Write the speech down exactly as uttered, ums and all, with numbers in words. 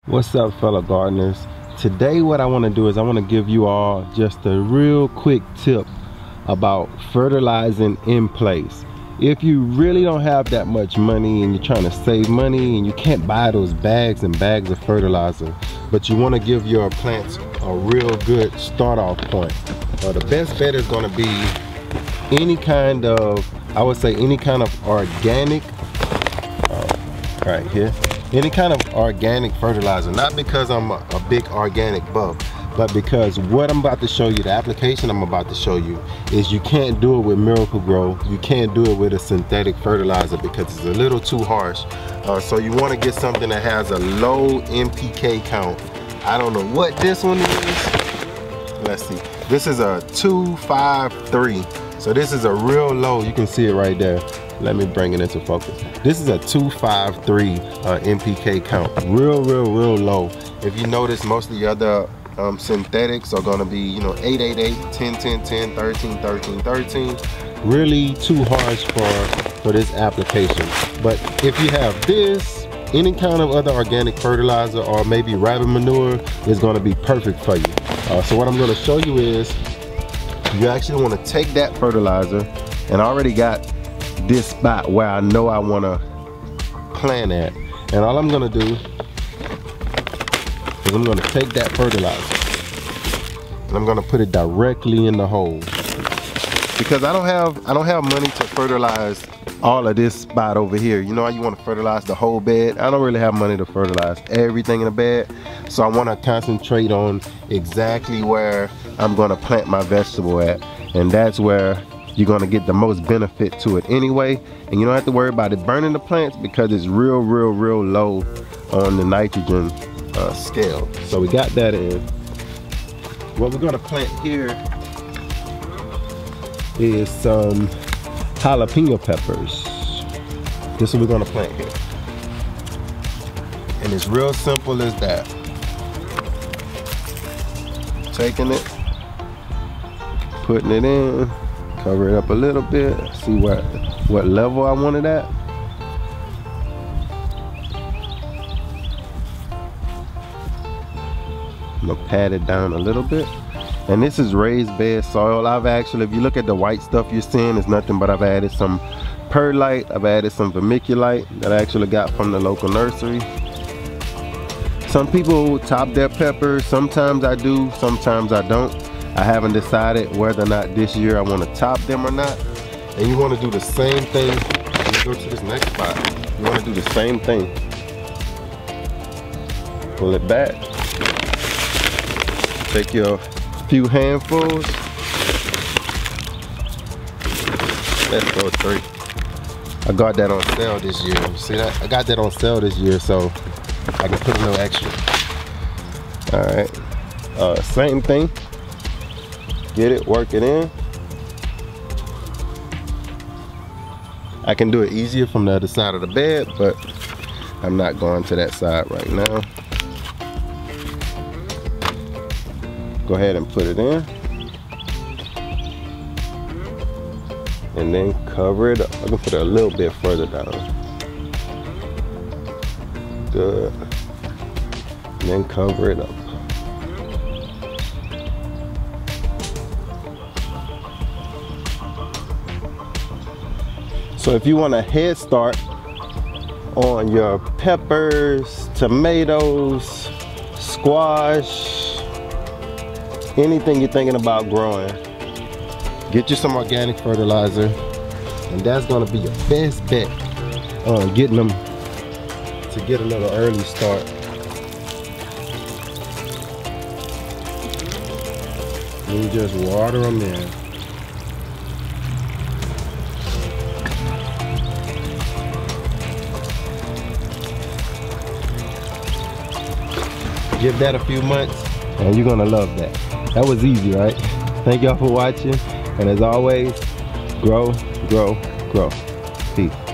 What's up, fellow gardeners? Today what I want to do is I want to give you all just a real quick tip about fertilizing in place. If you really don't have that much money and you're trying to save money and you can't buy those bags and bags of fertilizer, but you want to give your plants a real good start off point, uh, the best bet is going to be any kind of, I would say any kind of organic, uh, right here, any kind of organic fertilizer. Not because I'm a, a big organic buff, but because what I'm about to show you, the application I'm about to show you, is you can't do it with Miracle-Gro. You can't do it with a synthetic fertilizer because it's a little too harsh. Uh, so you want to get something that has a low N P K count. I don't know what this one is. Let's see. This is a two five three. So this is a real low. You can see it right there. Let me bring it into focus. This is a two five three uh, N P K count. Real, real, real low. If you notice, most of the other um, synthetics are gonna be, you know, eight eight eight, ten ten ten, thirteen thirteen thirteen. Really too harsh for, for this application. But if you have this, any kind of other organic fertilizer or maybe rabbit manure is gonna be perfect for you. Uh, so what I'm gonna show you is, you actually wanna take that fertilizer, and I already got this spot where I know I want to plant at, and all I'm gonna do is I'm gonna take that fertilizer and I'm gonna put it directly in the hole, because I don't have I don't have money to fertilize all of this spot over here. You know how you want to fertilize the whole bed? I don't really have money to fertilize everything in the bed, so I want to concentrate on exactly where I'm gonna plant my vegetable at, and that's where you're gonna get the most benefit to it anyway, and you don't have to worry about it burning the plants because it's real, real, real low on the nitrogen uh, scale. So we got that in. What we're gonna plant here is some jalapeno peppers. This is what we're gonna plant here, and it's real simple as that. Taking it, putting it in. Cover it up a little bit, see what, what level I want it at. I'm gonna pat it down a little bit. And this is raised bed soil. I've actually, if you look at the white stuff you're seeing, it's nothing but I've added some perlite, I've added some vermiculite that I actually got from the local nursery. Some people top their peppers, sometimes I do, sometimes I don't. I haven't decided whether or not this year I want to top them or not. And you want to do the same thing. Let's go to this next spot. You want to do the same thing. Pull it back. Take your few handfuls. Let's go three. I got that on sale this year. See that? I got that on sale this year, so I can put a little extra. All right. Uh, same thing. Get it, work it in. I can do it easier from the other side of the bed, but I'm not going to that side right now. Go ahead and put it in. And then cover it up. I'm gonna put it a little bit further down. Good. And then cover it up. So if you want a head start on your peppers, tomatoes, squash, anything you're thinking about growing, get you some organic fertilizer, and that's gonna be your best bet on getting them to get a little early start. And you just water them in. Give that a few months and you're gonna love that. That was easy, right? Thank y'all for watching, and as always, grow, grow, grow. Peace.